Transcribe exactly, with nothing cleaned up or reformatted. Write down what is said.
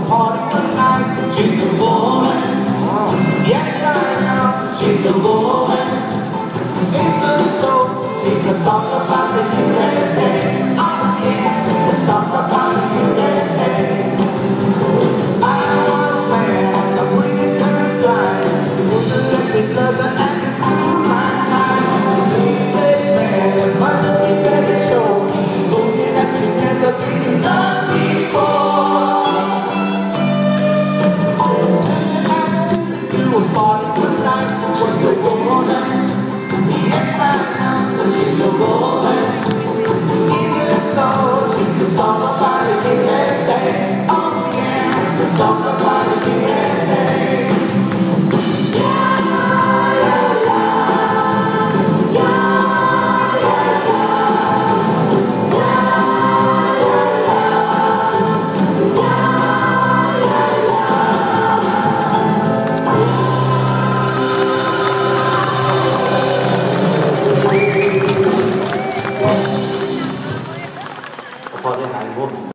party tonight. She's a woman. Oh. Yes, I know. She's a woman. Even so, she's the talk about the U S A. Oh yeah, the talk about the U S A. I was mad at the way you turned blind. You wouldn't let me love her and you blew my mind. She said, man, it must be very sure. Told me that you never been loved before. Do a party tonight. She's a woman. Yes, I know that she's a woman. Even so, she's a talk about the U S A. Oh yeah, the talk about the U S A. Before then, I won't.